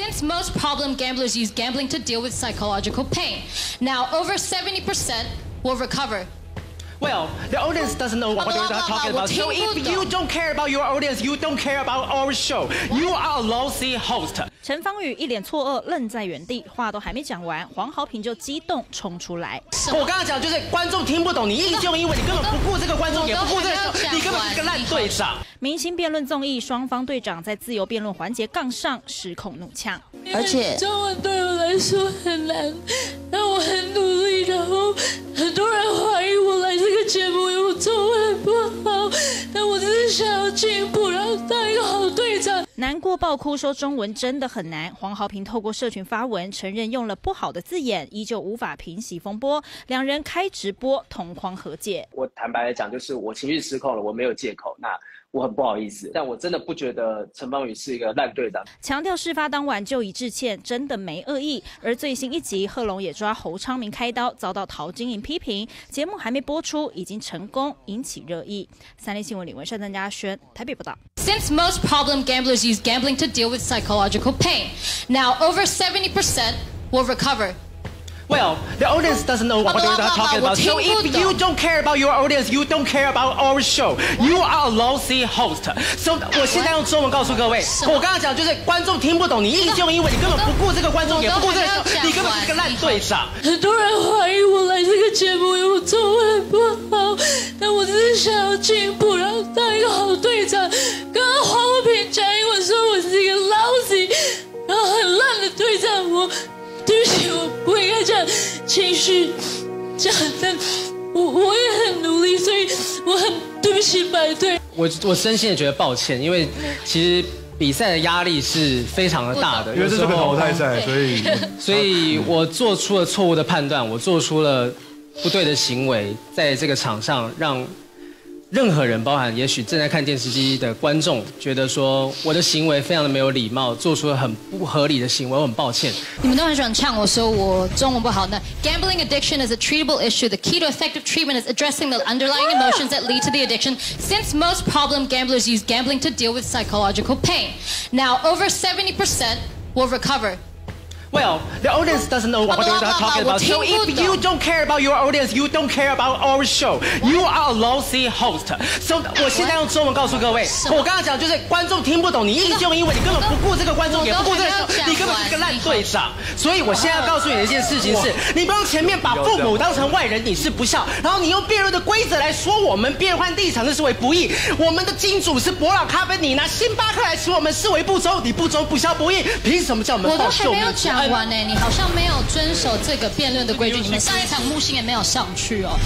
Since most problem gamblers use gambling to deal with psychological pain, now over 70% will recover. Well, the audience doesn't know what we're talking about. So if you don't care about your audience, you don't care about our show. You are a lousy host. 陈芳宇一脸错愕，愣在原地，话都还没讲完，黄豪平就激动冲出来。 我刚刚讲就是观众听不懂，你一直用英文，你根本不顾这个观众，也不顾这个show，你根本是个烂队长。 明星辩论综艺，双方队长在自由辩论环节杠上，失控怒呛。 而且中文对我来说很难，但我很努力，然后很多人怀疑我来这个节目，因为我中文不好，但我只是想要进步，然后当一个好队长。 难过爆哭说中文真的很难。黄豪平透过社群发文承认用了不好的字眼，依旧无法平息风波。两人开直播同框和解。 我坦白来讲，就是我情绪失控了，我没有借口，那我很不好意思，但我真的不觉得陈芳宇是一个烂队长。 强调事发当晚就已致歉，真的没恶意。而最新一集，贺龙也抓侯昌明开刀，遭到陶晶莹批评。节目还没播出，已经成功引起热议。三立新闻李文山、邓家轩台北报道。 Since most problem gamblers use gambling to deal with psychological pain, now over 70% will recover. Well, the audience doesn't know what we're talking about. So if you don't care about your audience, you don't care about our show. You are a lousy host. So 我现在用中文告诉各位，我刚刚讲就是观众听不懂，你一直用英文，你根本不顾这个观众，也不顾这个show，你根本是个烂队长。 很多人怀疑我来这个节目，因为我中文不好，但我只是想要进步，然后当一个好队长。刚刚黄浩平讲英文说我是一个 lousy， 然后很烂的队长，对不起，我不应该这样情绪这样，但我也很努力，所以我很对不起白队。 我真心的觉得抱歉，因为其实比赛的压力是非常的大的， 因为这是个淘汰赛， 所以我做出了错误的判断，我做出了不对的行为，在这个场上让任何人，包含也许正在看电视机的观众，觉得说我的行为非常的没有礼貌，做出了很不合理的行为，我很抱歉。 你们都很喜欢呛我说我中文不好。那 gambling addiction is a treatable issue. The key to effective treatment is addressing the underlying emotions that lead to the addiction. Since most problem gamblers use gambling to deal with psychological pain, now over 70% will recover. Well, the audience doesn't know what we're talking about. So if you don't care about your audience, you don't care about our show. You are a lousy host. So 我现在用中文告诉各位，我刚刚讲就是观众听不懂，你一直用英文，你根本不顾这个观众，也不顾这个show，你根本是个烂队长。所以我现在要告诉你的一件事情是，你不用前面把父母当成外人，你是不孝，然后你用辩论的规则来说我们变换立场，这是为不义。我们的金主是伯朗咖啡，你拿星巴克来说我们视为不忠，你不忠不孝不义，凭什么叫我们报秀？ 我都还没有讲完呢，你好像没有遵守这个辩论的规矩。你们上一场木星也没有上去哦。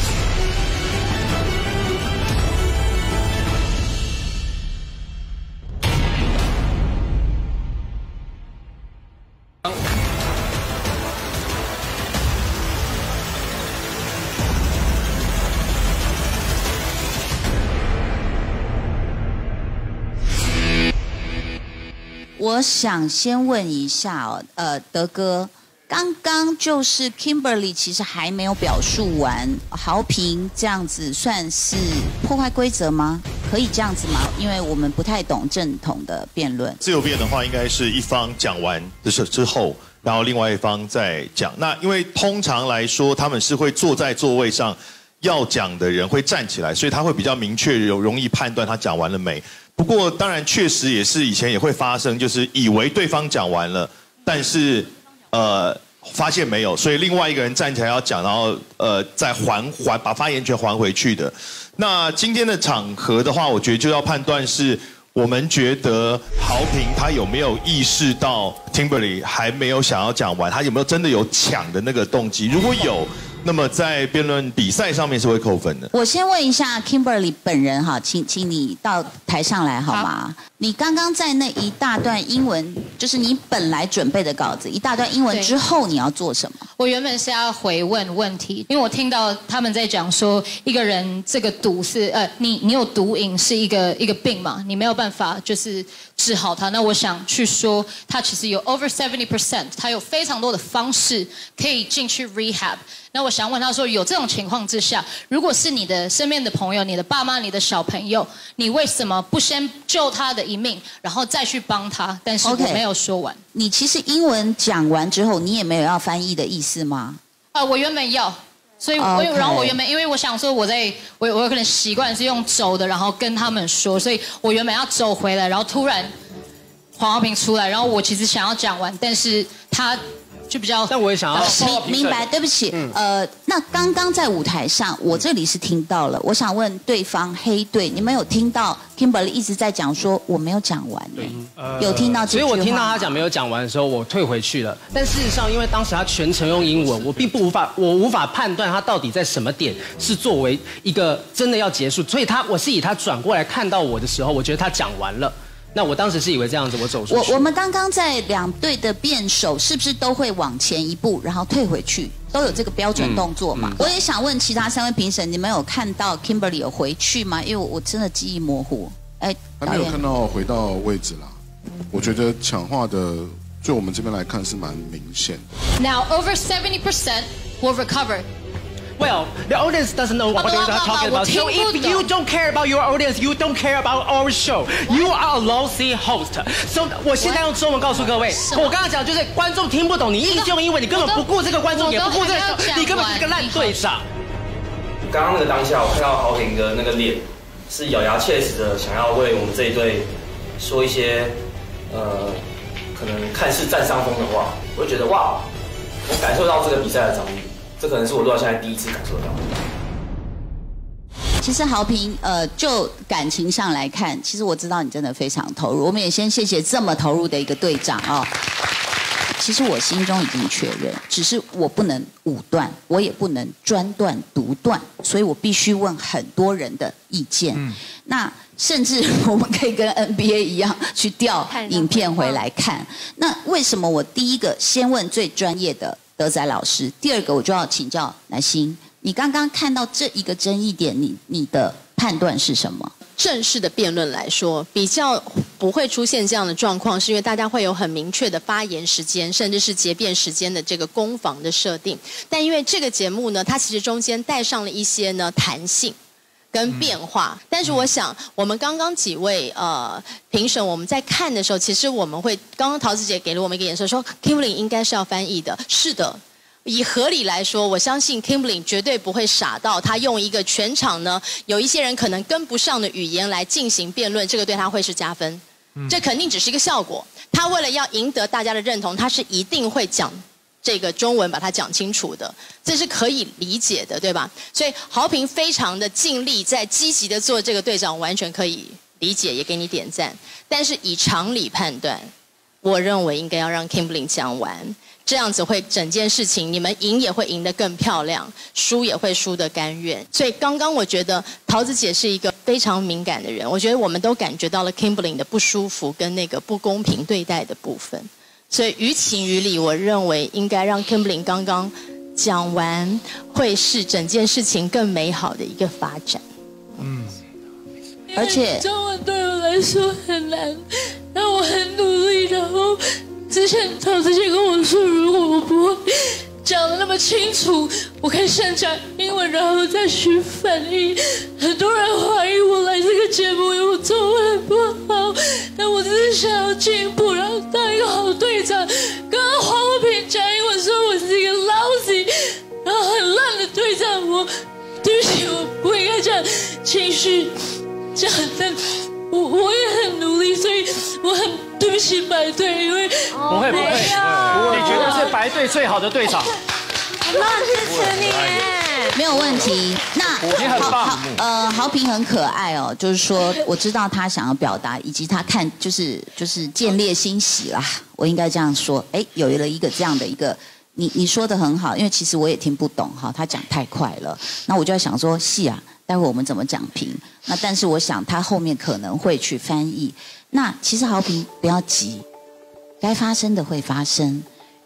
我想先问一下哦，德哥，刚刚就是 Kimberly 其实还没有表述完，豪平这样子算是破坏规则吗？可以这样子吗？因为我们不太懂正统的辩论。 自由辩的话，应该是一方讲完之后，然后另外一方再讲。那因为通常来说，他们是会坐在座位上，要讲的人会站起来，所以他会比较明确，容易判断他讲完了没。不过当然确实也是以前也会发生，就是以为对方讲完了，但是发现没有，所以另外一个人站起来要讲，然后再把发言权还回去的。那今天的场合的话，我觉得就要判断是我们觉得豪平他有没有意识到 Kimberly 还没有想要讲完，他有没有真的有抢的那个动机？如果有，那么在辩论比赛上面是会扣分的。 我先问一下 Kimberly 本人哈，请你到台上来好吗？你刚刚在那一大段英文，就是你本来准备的稿子，一大段英文之后你要做什么？ 我原本是要回问问题，因为我听到他们在讲说，一个人这个毒是你有毒瘾是一个病嘛，你没有办法就是治好它。那我想去说，它其实有 over 70%，它有非常多的方式可以进去 rehab。那我想问他说，有这种情况之下，如果是你的身边的朋友、你的爸妈、你的小朋友，你为什么不先救他的一命，然后再去帮他？但是我没有说完。 你其实英文讲完之后，你也没有要翻译的意思吗？ 我原本要，所以然后我原本因为我想说我有可能习惯是用走的，然后跟他们说，所以我原本要走回来，然后突然黄浩平出来，然后我其实想要讲完，但是他就比较， 但我也想要明白，对不起，那刚刚在舞台上，我这里是听到了，我想问对方黑队，你们有听到 Kimberly 一直在讲说我没有讲完呢？有听到这句话？ 所以我听到他讲没有讲完的时候，我退回去了。但事实上，因为当时他全程用英文，我无法判断他到底在什么点是作为一个真的要结束，所以我是以他转过来看到我的时候，我觉得他讲完了。那我当时是以为这样子，我走出去。 我们刚刚在两队的辩手是不是都会往前一步，然后退回去，都有这个标准动作嘛？我也想问其他3位评审，你们有看到 Kimberly 有回去吗？因为我真的记忆模糊。 还没有看到回到位置啦。我觉得强化的，就我们这边来看是蛮明显的。 Now over 70% will recover. Well, the audience doesn't know what we're talking about. So if you don't care about your audience, you don't care about our show. You are a lousy host. So 我现在用中文告诉各位，我刚刚讲就是观众听不懂，你一直用英文，你根本不顾这个观众，也不顾这个show，你根本是个烂队长。 刚刚那个当下，我看到豪平的那个脸是咬牙切齿的，想要为我们这一队说一些可能看似占上风的话，我就觉得哇，我感受到这个比赛的张力。这可能是我录到现在第一次感受到。 其实豪平，就感情上来看，其实我知道你真的非常投入。我们也先谢谢这么投入的一个队长哦。其实我心中已经确认，只是我不能武断，我也不能专断独断，所以我必须问很多人的意见。那甚至我们可以跟 NBA 一样去调影片回来看。那为什么我第一个先问最专业的德仔老师，第二个我就要请教乃馨，你刚刚看到这一个争议点，你的判断是什么？ 正式的辩论来说，比较不会出现这样的状况，是因为大家会有很明确的发言时间，甚至是结辩时间的这个攻防的设定。但因为这个节目呢，它其实中间带上了一些呢弹性跟变化。但是我想，我们刚刚几位评审，我们在看的时候，其实我们会，刚刚陶子姐给了我们一个眼神，说 Kimberly 应该是要翻译的。是的。以合理来说，我相信 Kimberly 绝对不会傻到他用一个全场呢有一些人可能跟不上的语言来进行辩论，这个对他会是加分。这肯定只是一个效果。他为了要赢得大家的认同，他是一定会讲这个中文把它讲清楚的，这是可以理解的，对吧？所以豪平非常的尽力在积极的做这个队长，完全可以理解，也给你点赞。但是以常理判断，我认为应该要让 Kimberly 讲完。这样子会整件事情，你们赢也会赢得更漂亮，输也会输得甘愿。所以刚刚我觉得桃子姐是一个非常敏感的人，我觉得我们都感觉到了 Kimberly 的不舒服跟那个不公平对待的部分。所以于情于理，我认为应该让 Kimberly 刚刚讲完，会是整件事情更美好的一个发展。 而且中文对我来说很难，但我很努力，然后。之前陶子姐跟我说，如果我不会讲得那么清楚，我可以先讲英文，然后再去翻译。很多人怀疑我来这个节目，因为我中文不好，但我只是想要进步，然后当一个好队长。刚刚黄浩平讲英文说我是一个 lousy， 然后很烂的队长，对不起，我不应该这样情绪这样，但我也很努力，所以我很对不起白队，因为不会，你绝对是白队最好的队长。 我们很支持你， 没有问题。那豪平很可爱哦，就是说我知道他想要表达，以及他看就是见猎欣喜啦，我应该这样说。哎，有了一个这样的一个。你说的很好，因为其实我也听不懂哈，他讲太快了。那我就在想说，是啊，待会我们怎么讲评？那但是我想他后面可能会去翻译。那其实豪平不要急，该发生的会发生。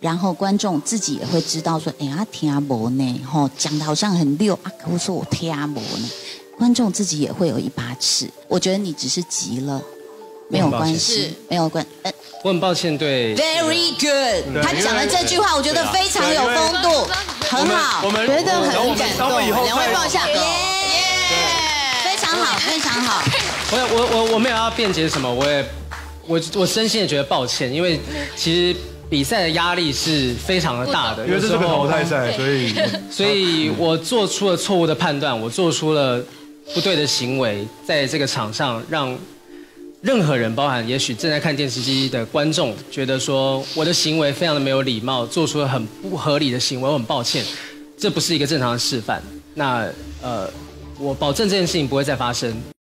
然后观众自己也会知道说，哎呀，听不呢，吼，讲的好像很溜啊，可我说我听不呢，观众自己也会有一把尺。我觉得你只是急了，没有关系，没有关， 我很抱歉，对 ，Very good， 他讲的这句话，我觉得非常有风度，很好， 我们觉得很感动，两位抱一下，非常好， 非常好。 我没有要辩解什么，我真心的觉得抱歉，因为其实比赛的压力是非常的大的， 因为这是个淘汰赛， 所以我做出了错误的判断，我做出了不对的行为，在这个场上让任何人，包含也许正在看电视机的观众，觉得说我的行为非常的没有礼貌，做出了很不合理的行为，我很抱歉，这不是一个正常的示范。那我保证这件事情不会再发生。